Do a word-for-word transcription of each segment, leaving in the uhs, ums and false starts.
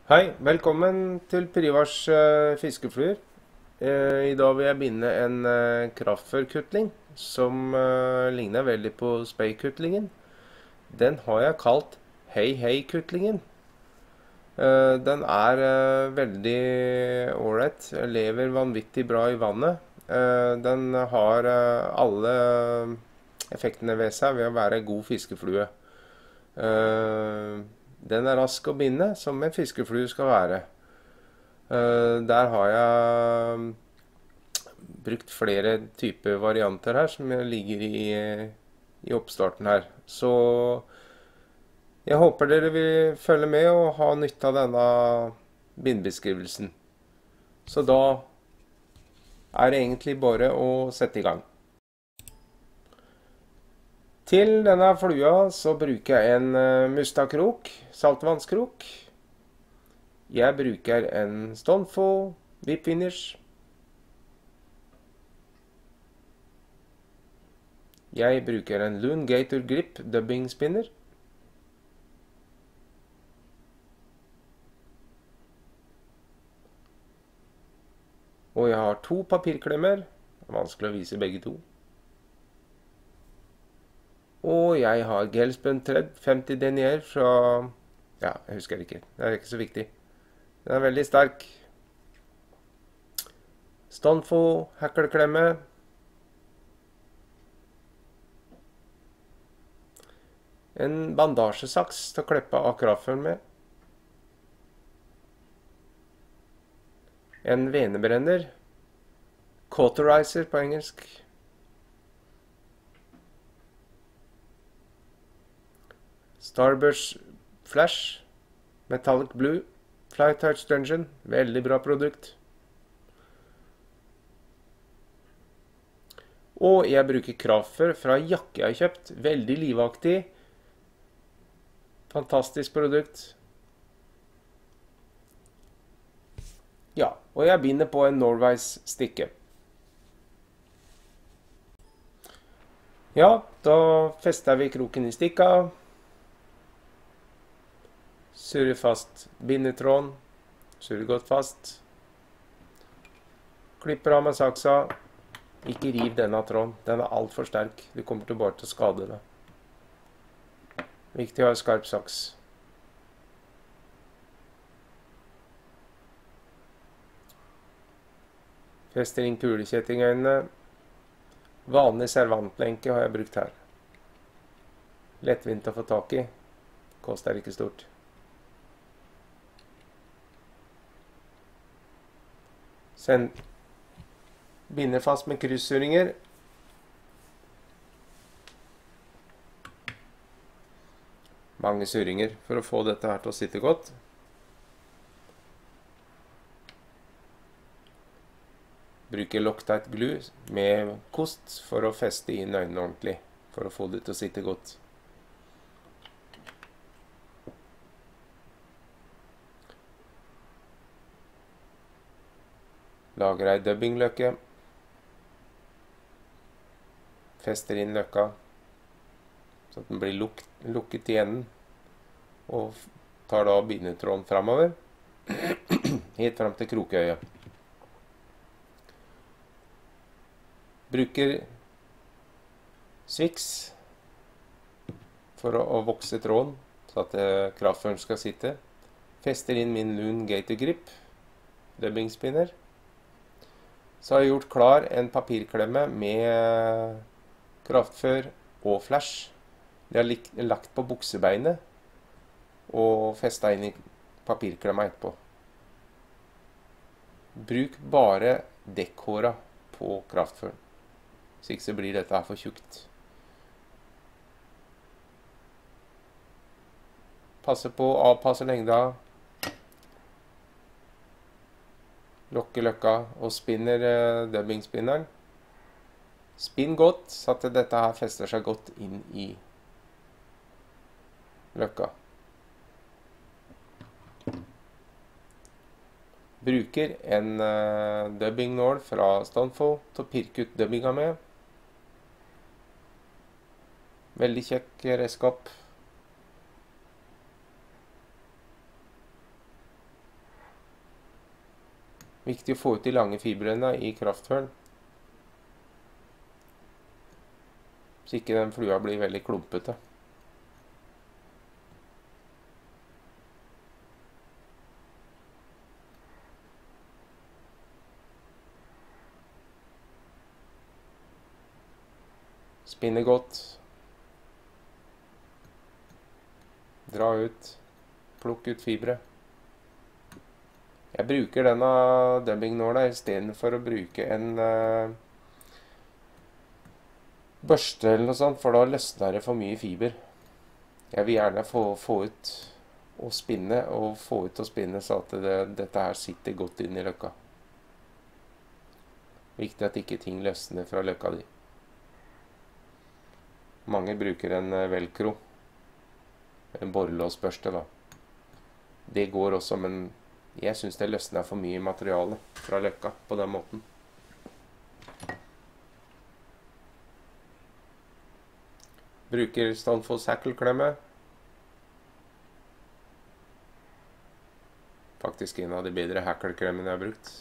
Hei, velkommen til Privars uh, fiskefluer. Eh, I dag vil jeg binde en uh, kraftfør-kutling som eh, ligner veldig på spey-kutlingen. Den har jeg kalt hei-hei-kutlingen. Eh, den er eh, veldig ålreit, lever vanvittig bra i vannet. Eh, den har eh, alle effektene ved seg ved å være god fiskeflue. Eh, Den er rask å binde, som en fiskeflue skal være. Eh, Der har jeg brukt flere typer varianter her, som ligger i, i oppstarten her. Så jeg håper dere vil følge med og ha nytte av denne bindebeskrivelsen. Så da er det egentlig bare å sette i gang. Til denne flua så bruker jeg en uh, mustakrok, saltvannskrok. Jeg bruker en Stonfo Whip Finish. Jeg bruker en Loon Gator Grip dubbing spinner. Og jeg har to papirklemmer. Det er vanskelig å vise begge to. Og jeg har Gelspun Thread femti denier fra, ja, jeg husker ikke, det er ikke så viktig. Den er veldig sterk. Stonfo hekkelklemme. En bandasjesaks til å kleppe av kraftføren med. En venebrenner. Cauterizer på engelsk. Starburst Flash, Metallic Blue, Fly Touch Dungeon, veldig bra produkt. Og jeg bruker kraftfør fra jakke jeg har kjøpt, veldig livaktig, fantastisk produkt. Ja, og jeg binder på en Norwise stikke. Ja, da fester vi kroken i stikka. Surrer fast bindetråden, surrer godt fast. Klipper av med saksa. Ikke riv denne tråden, den er alt for sterk. Du kommer til bare til å skade det. Viktig å ha skarp saks. Fester inn kulekjettingøynene. Vanlig servantlenke har jeg brukt her. Lettvint å få tak i. Koster ikke stort. Send, binder fast med kryssuringer. Mange surringer for å få dette her til å sitte godt. Bruker Loctite glue med kost for å feste inn øynene ordentlig, for å få det til å sitte godt. Lager ei dubbingløkke. Fester inn løkka, så at den blir luk lukket i enden. Og tar da bindetråden fremover, helt frem til krokøyet. Bruker Swix for å, å vokse tråden, så at kraftføren skal sitte. Fester inn min Loon Gator Grip, dubbing spinner. Så har jeg gjort klar en papirklemme med kraftfør og flash. Det er lagt på buksebeinet og festet inn i papirklemma etterpå. Bruk bare dekkhåra på kraftføren, så ikke så blir dette her for tjukt. Passe på å avpasse lengda. Lokker løkka og spinner uh, dubbingspinneren. Spinn godt, så at dette her fester seg godt inn i løkka. Bruker en uh, dubbingnål fra Stonfo til å pirke ut dubbinga med. Veldig kjekk redskap. Viktig å få ut de lange fibrene i kraftføren, så ikke den flua blir veldig klumpete. Spinne godt. Dra ut. Plukk ut fibre. Jeg bruker denne dubbingnåla i stedet for å bruke en uh, børste eller noe sånt, for da løsner det for mye fiber. Jeg vil gjerne få, få ut og spinne, og få ut og spinne så at det, dette her sitter godt inn i løkka. Viktig at ikke ting løsner fra løkka di. Mange bruker en velcro, en borrelåsbørste da. Det går også, men jeg synes det løsner for mye materiale fra løkka på den måten. Bruker Stonefalls hackle-klemme. Faktisk en av de bedre hackle-klemmene jeg har brukt.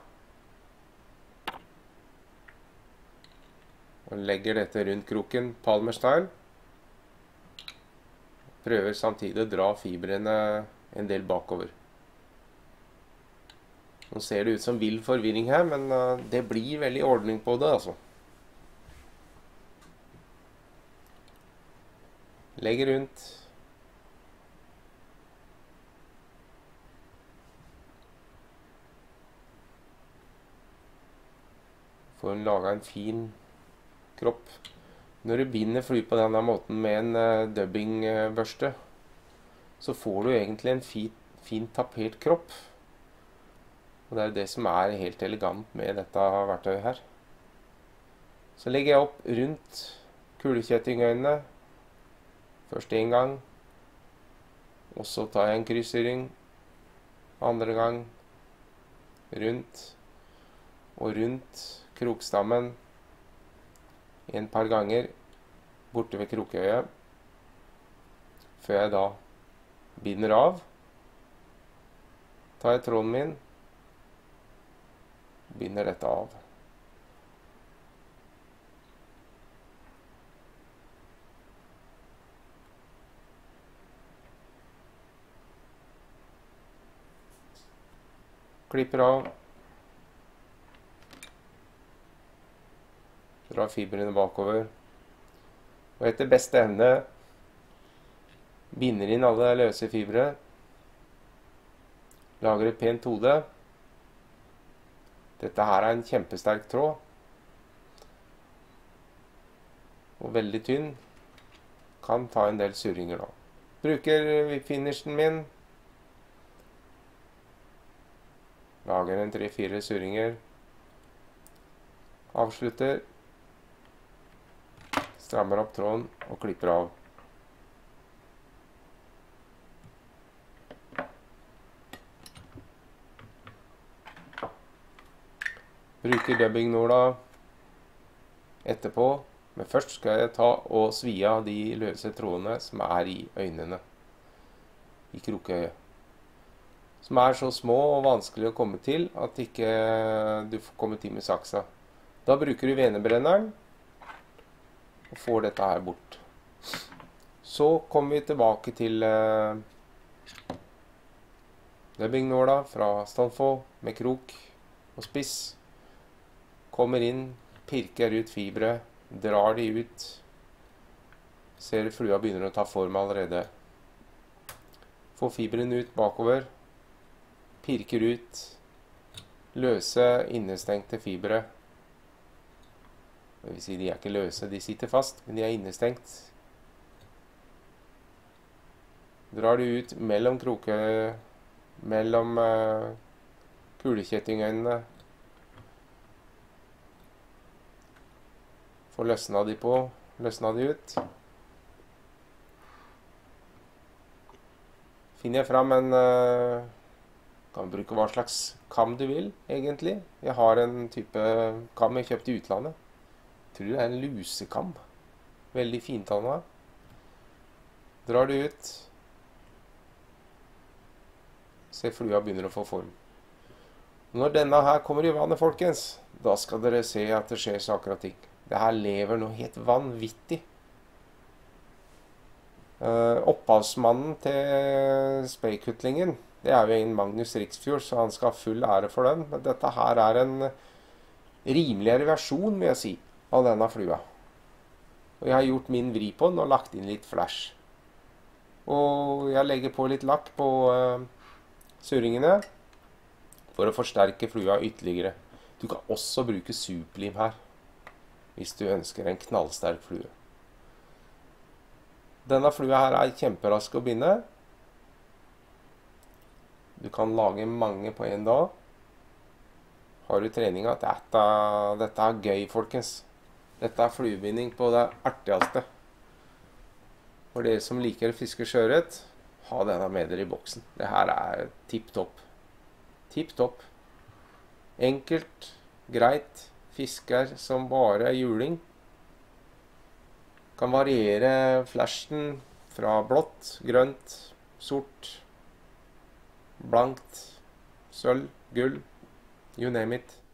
Og legger dette rundt kroken, Palmer style. Prøver samtidig å dra fibrene en del bakover. Nå ser det ut som vill forvirring her, men uh, det blir veldig ordning på det, altså. Legg rundt. Får en laget en fin kropp. Når du binder fly på denne måten med en uh, dubbingbørste, så får du egentlig en fin, fin tapert kropp. Og det er jo det som er helt elegant med dette verktøyet her. Så legger jeg opp rundt kulekjettingøynene. Først en gang. Og så tar jeg en kryssyring. Andre gang. Rundt. Og rundt krokstammen. En par ganger. Borte ved krokøyet. Før jeg da binder av. Tar jeg tråden min. Binder dette av. Klipper av. Drar fibrene bakover. Og etter beste evne binder inn alle løse fibre. Lager et pent hode. Dette her er en kjempesterk tråd. Og veldig tynn. Kan ta en del surringer da. Bruker finishen min. Lager en tre-fire surringer. Avslutter. Strammer opp tråden og klipper av. Bruker dubbingnåla etterpå, men først skal jeg ta og svi av de løse trådene som er i øynene, i krokøyet. Som er så små og vanskelig å komme til at ikke du får komme til med saksa. Da bruker du venebrenneren og får dette her bort. Så kommer vi tilbake til uh, dubbingnåla fra Stonefall med krok og spiss. Kommer inn, pirker ut fibre, drar de ut. Ser flua begynner å ta form allerede. Får fiberen ut bakover. Pirker ut. Løse innestengte fibre. Det vil si, de er ikke løse, de sitter fast, men de er innestengt. Drar de ut mellom kroke, mellom uh, kulekjettingøynene. Får løsna de på, løsna de ut. Finner jeg fram en, uh, kan bruke hva slags kam du vil, egentlig. Jeg har en type kam jeg kjøpte i utlandet. Jeg tror det er en lusekam. Veldig fintanna. Drar du ut. Se flua begynner å få form. Når denne her kommer i vannet, folkens, da skal dere se at det skjer saker og ting. Det her lever noe helt vanvittig. Uh, opphavsmannen til speikutlingen, det er jo en Magnus Riksfjord, så han skal ha full ære for den. Men dette her er en rimeligere versjon, vil jeg si, av denne flua. Og jeg har gjort min vri på den og lagt inn litt flash. Og jeg legger på litt lakk på uh, surringene for å forsterke flua ytterligere. Du kan også bruke superlim her, hvis du ønsker en knallsterk flue. Denne flua her er kjemperask å binde. Du kan lage mange på en dag. Har du trening at dette, dette er gøy, folkens. Dette er fluebinding på det artigste. For dere som liker å fiske sjøørret, ha denne med dere i boksen. Det her er tipp topp. Tipp topp. Enkelt, greit. Fisker som bare juling. Kan variere flashen fra blått, grønt, sort, blankt, sølv, gull. You name it.